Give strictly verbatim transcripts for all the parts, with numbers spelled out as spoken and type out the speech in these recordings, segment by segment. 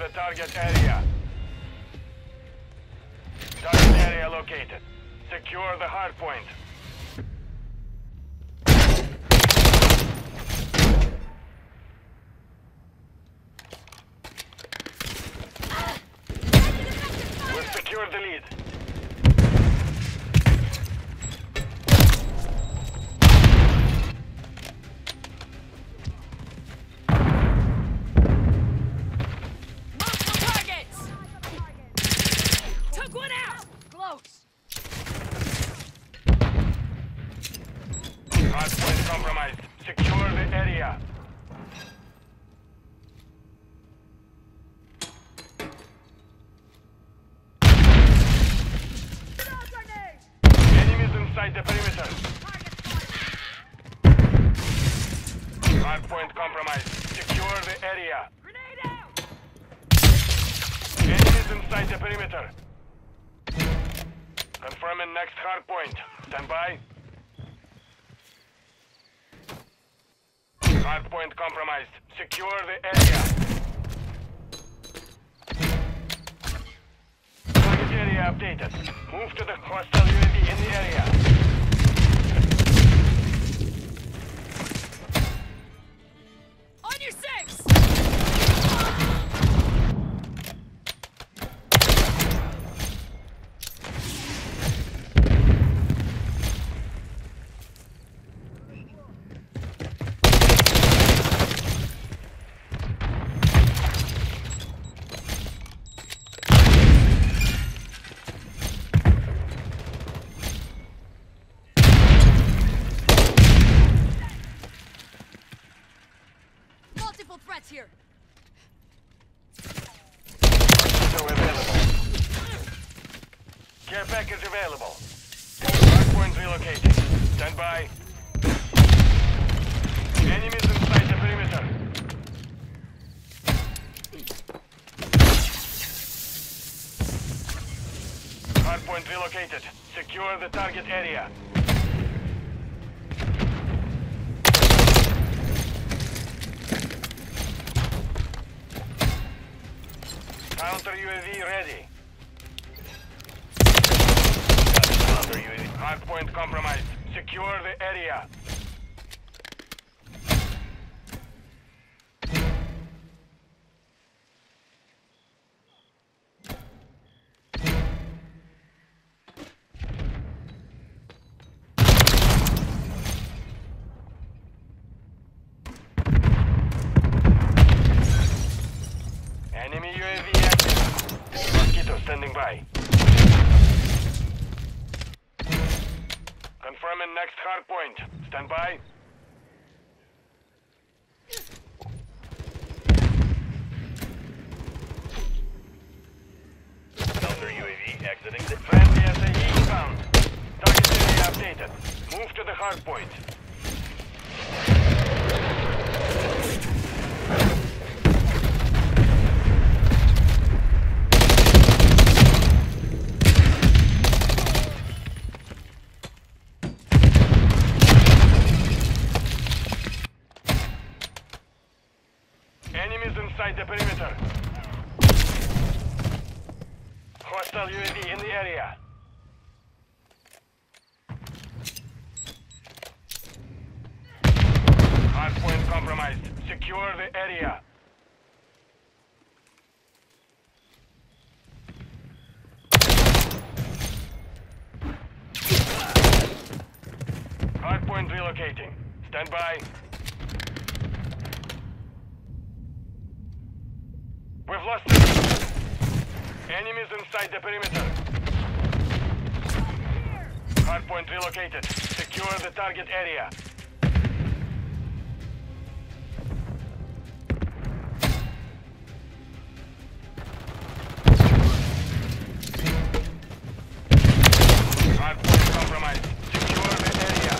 the target area. Target area located. Secure the hardpoint. We've secured the lead. Hardpoint compromised. Secure the area. Enemies inside the perimeter. Hardpoint compromised. Secure the area. Enemies inside the perimeter. Confirming next hardpoint. Stand by. Hardpoint compromised. Secure the area. Target area updated. Move to the hostile U A V in the area. On your six! Threats here. So available. Care package available. Hardpoint relocated. Stand by. Enemies inside the perimeter. Hardpoint relocated. Secure the target area. Counter U A V ready. Counter U A V. Hardpoint compromised. Secure the area. Enemy U A V active. Mosquito standing by. Confirming next hardpoint. Stand by. Counter U A V exiting the friendly S A E inbound. Target area updated. Move to the hardpoint. Enemies inside the perimeter. Hostile U A V in the area. Hardpoint compromised. Secure the area. Hardpoint relocating. Stand by. We've lost it. Enemies inside the perimeter. Hardpoint relocated. Secure the target area. Hardpoint compromised. Secure the area.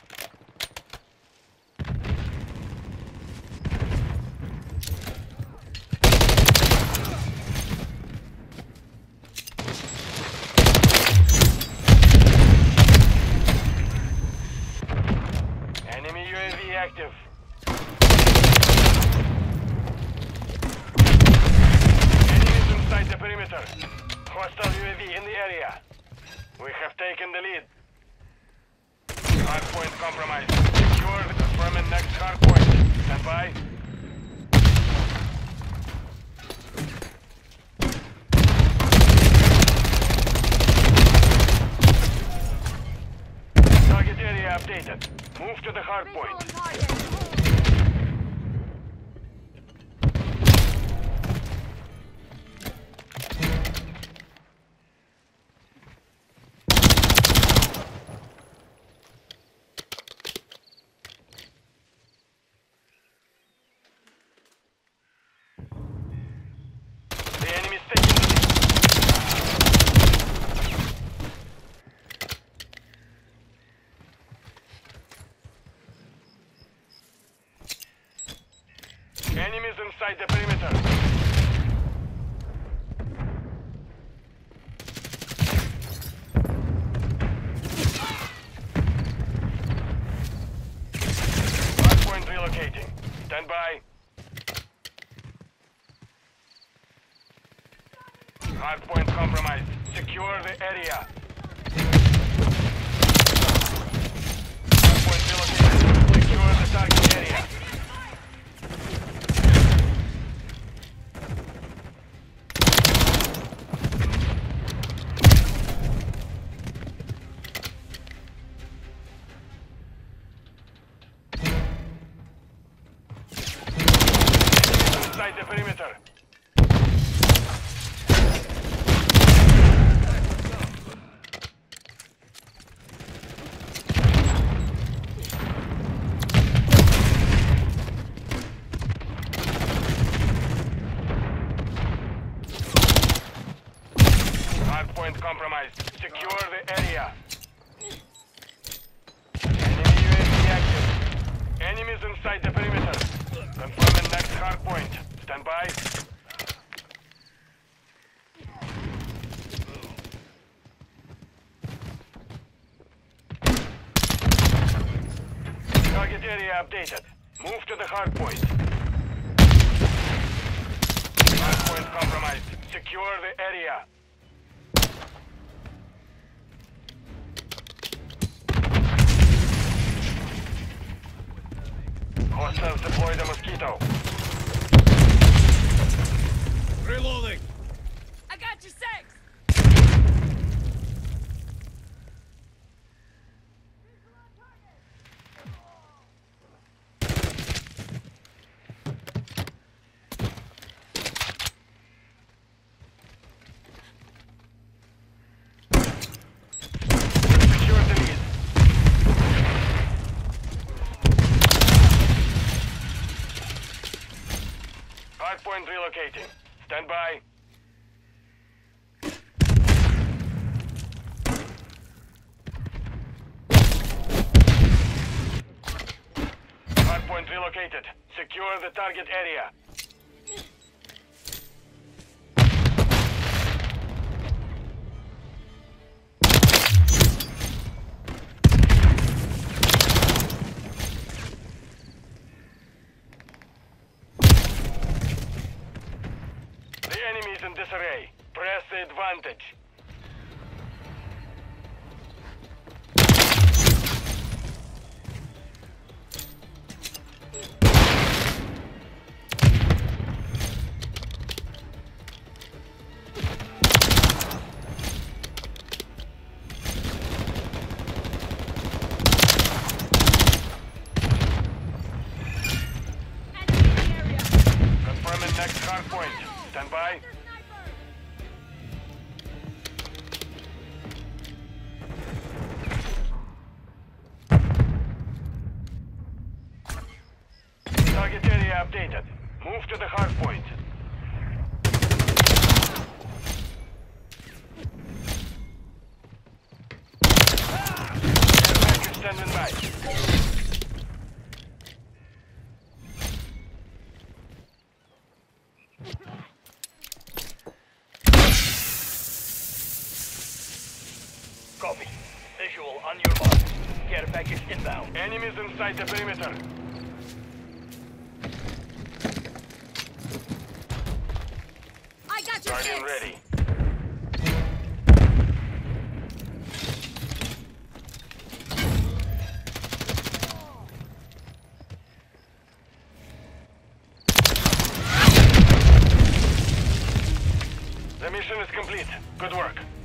Enemy U A V active. perimeter. Hostile U A V in the area. We have taken the lead. Hardpoint compromised. Secured. Confirming next hardpoint. Stand by. Target area updated. Move to the hardpoint. Visual on target. The enemy's taking the lead. Enemies inside the perimeter. Hardpoint relocating. Stand by. Hardpoint compromised. Secure the area. Hardpoint relocated. Secure the target area. Inside the perimeter. Hardpoint compromised. Secure the area. Enemy U A V active. Enemies inside the perimeter. Confirming next hardpoint. Stand by. Target area updated. Move to the hardpoint. Hardpoint compromised. Secure the area. Hostiles deploy the Mosquito. Reloading! I got you six. Secure the lead. Hardpoint relocating. Stand by. Hardpoint relocated. Secure the target area. The enemy is in disarray. Press the advantage. Enemy in the area. Confirming next hardpoint. Stand by. Target area updated. Move to the hardpoint. Air package standing by. Copy. Visual on your mark. Care package inbound. Enemies inside the perimeter. I got you Guardian six. ready. is complete. Good work.